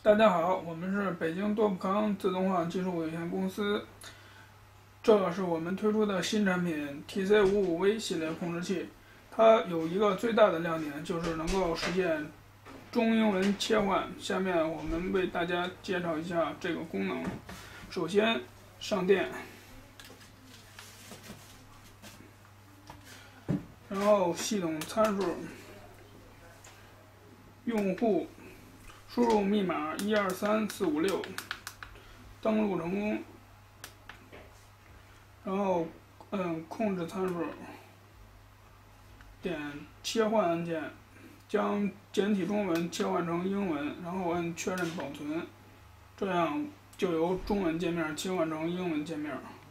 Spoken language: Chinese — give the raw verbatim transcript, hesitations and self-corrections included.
大家好，我们是北京多普康自动化技术有限公司，这是我们推出的新产品 T C 五十五 V 系列控制器。它有一个最大的亮点，就是能够实现中英文切换。下面我们为大家介绍一下这个功能。首先上电，然后系统参数，用户输入密码一二三四五六，登录成功。然后嗯，控制参数，点切换按键，将简体中文切换成英文，然后按确认保存，这样就由中文界面切换成英文界面。